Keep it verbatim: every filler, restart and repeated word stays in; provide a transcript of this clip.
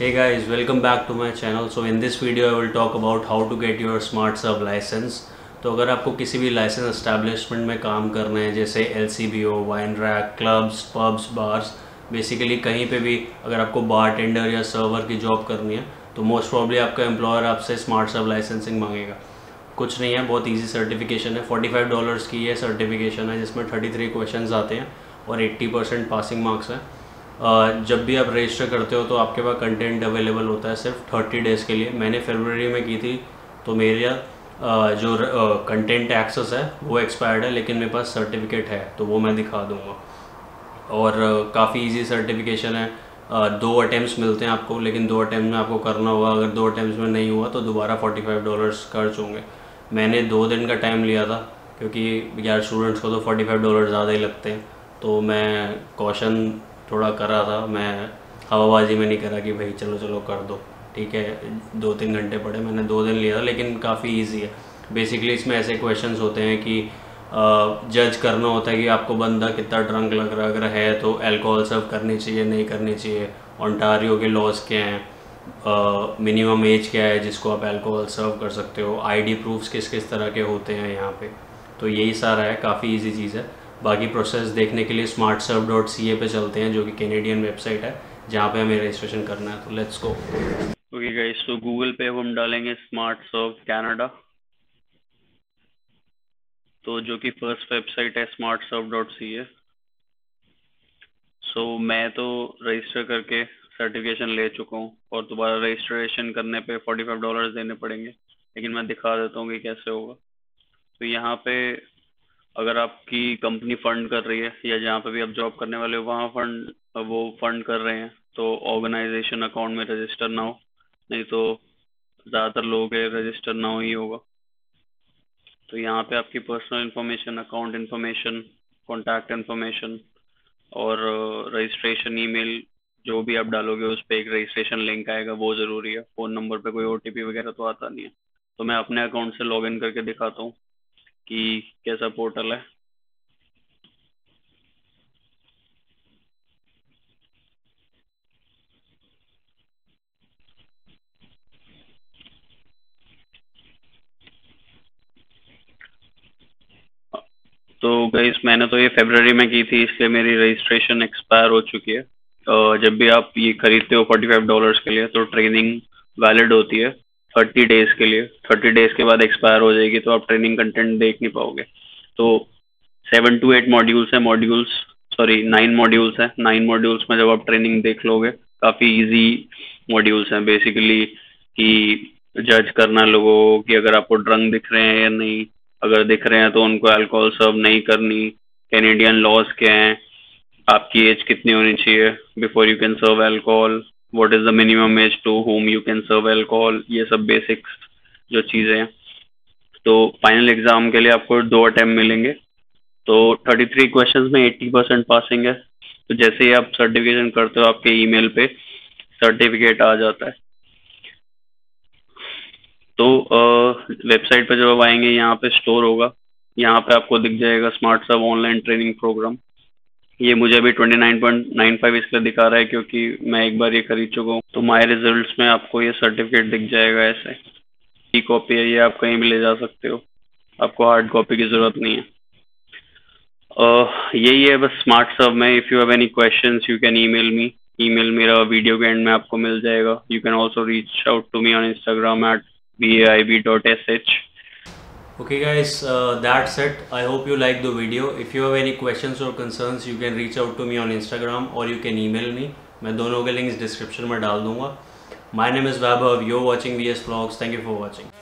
Hey guys, welcome back to my channel. So in this video I will talk about how to get your smart serve license. तो अगर आपको किसी भी licence establishment में काम करना है, जैसे L C B O, wine rack, clubs, pubs, bars, basically कहीं पे भी अगर आपको बार टेंडर या सर्वर की जॉब करनी है तो मोस्ट प्रॉब्ली आपका एम्प्लॉयर आपसे स्मार्ट सर्व लाइसेंसिंग मांगेगा। कुछ नहीं है, बहुत इजी सर्टिफिकेशन है। फोर्टी फाइव डॉलर्स की ये सर्टिफिकेशन है जिसमें थर्टी थ्री क्वेश्चन आते हैं और एट्टी परसेंट पासिंग मार्क्स हैं। जब भी आप रजिस्टर करते हो तो आपके पास कंटेंट अवेलेबल होता है सिर्फ थर्टी डेज़ के लिए। मैंने फरवरी में की थी तो मेरा जो कंटेंट एक्सेस है वो एक्सपायर्ड है, लेकिन मेरे पास सर्टिफिकेट है तो वो मैं दिखा दूँगा। और काफ़ी इजी सर्टिफिकेशन है। दो अटैम्प्ट्स मिलते हैं आपको, लेकिन दो अटैम्प्ट में आपको करना होगा। अगर दो अटैम्प्ट्स में नहीं हुआ तो दोबारा फोर्टी फाइव डॉलर्स खर्च होंगे। मैंने दो दिन का टाइम लिया था क्योंकि यार स्टूडेंट्स को तो फोर्टी फाइव डॉलर ज़्यादा ही लगते हैं, तो मैं कॉशन थोड़ा करा था। मैं हवाबाजी में नहीं करा कि भाई चलो चलो कर दो, ठीक है। दो तीन घंटे पड़े, मैंने दो दिन लिया था, लेकिन काफ़ी इजी है। बेसिकली इसमें ऐसे क्वेश्चंस होते हैं कि जज करना होता है कि आपको बंदा कितना ड्रंक लग रहा है। अगर है तो अल्कोहल सर्व करनी चाहिए, नहीं करनी चाहिए, ओंटारियो के लॉज क्या हैं, मिनिमम एज क्या है जिसको आप अल्कोहल सर्व कर सकते हो, आईडी प्रूफ्स किस किस तरह के होते हैं यहाँ पे। तो यही सारा है, काफ़ी इजी चीज़ है। बाकी प्रोसेस देखने के लिए स्मार्ट सर्व डॉट सी ए पे चलते हैं, जो कि कैनेडियन वेबसाइट है जहाँ पे हमें रजिस्ट्रेशन करना है। तो लेट्स गो। ओके गाइस, तो गूगल पे हम डालेंगे स्मार्ट सर्व कनाडा, तो जो कि फर्स्ट वेबसाइट है smart serve dot C A. So मैं तो रजिस्टर करके सर्टिफिकेशन ले चुका हूँ और दोबारा रजिस्ट्रेशन करने पे फोर्टी फाइव डॉलर देने पड़ेंगे, लेकिन मैं दिखा देता हूँ कि कैसे होगा। तो यहाँ पे अगर आपकी कंपनी फंड कर रही है या जहाँ पे भी आप जॉब करने वाले हो वहाँ फंड वो फंड कर रहे हैं तो ऑर्गेनाइजेशन अकाउंट में रजिस्टर ना हो, नहीं तो ज़्यादातर लोगों के रजिस्टर ना हो ही होगा। तो यहाँ पे आपकी personal information, account information, contact information और रजिस्ट्रेशन ईमेल जो भी आप डालोगे उस पर एक रजिस्ट्रेशन लिंक आएगा, वो ज़रूरी है। फ़ोन नंबर पे कोई ओ टी पी वगैरह तो आता नहीं है। तो मैं अपने अकाउंट से लॉग इन करके दिखाता हूँ कि कैसा पोर्टल है। तो गाइस मैंने तो ये फरवरी में की थी, इसलिए मेरी रजिस्ट्रेशन एक्सपायर हो चुकी है। अ, जब भी आप ये खरीदते हो फोर्टी फाइव डॉलर्स के लिए तो ट्रेनिंग वैलिड होती है थर्टी डेज़ के लिए। थर्टी डेज़ के बाद एक्सपायर हो जाएगी तो आप ट्रेनिंग कंटेंट देख नहीं पाओगे। तो सेवन टू एट मॉड्यूल्स हैं, मॉड्यूल्स सॉरी नाइन मॉड्यूल्स हैं। नाइन मॉड्यूल्स में जब आप ट्रेनिंग देख लोगे, काफ़ी इजी मॉड्यूल्स हैं बेसिकली, कि जज करना लोगों को कि अगर आपको ड्रंक दिख रहे हैं या नहीं। अगर दिख रहे हैं तो उनको अल्कोहल सर्व नहीं करनी। कैनेडियन लॉज क्या हैं, आपकी एज कितनी होनी चाहिए before you can serve alcohol, what is the minimum age to whom you can serve alcohol, ये सब बेसिक्स जो चीज़ें हैं। तो फाइनल एग्ज़ाम के लिए आपको दो अटैम्प्ट मिलेंगे, तो थर्टी थ्री क्वेश्चंस में एट्टी परसेंट पासिंग है। तो जैसे ही आप सर्टिफिकेशन करते हो आपके ईमेल पे सर्टिफिकेट आ जाता है। तो वेबसाइट पे जब आप आएंगे यहाँ पे स्टोर होगा, यहाँ पे आपको दिख जाएगा smart serve online training program. ये मुझे अभी twenty nine point nine five इसलिए दिखा रहा है क्योंकि मैं एक बार ये खरीद चुका हूँ। तो माय रिजल्ट्स में आपको ये सर्टिफिकेट दिख जाएगा ऐसे। ई कॉपी है, ये आप कहीं भी ले जा सकते हो, आपको हार्ड कॉपी की ज़रूरत नहीं है। uh, यही है बस स्मार्ट सर्व में। If you have any questions you can email me. Email मेरा वीडियो के एंड में आपको मिल जाएगा। You can also reach out to me on Instagram at B A I B dot S H. Okay guys, uh, that's it. I hope you like the video. If you have any questions or concerns, you can reach out to me on Instagram or you can email me. मैं दोनों के links description में डाल दूँगा. My name is Vaibhav. You're watching V S Vlogs. Thank you for watching.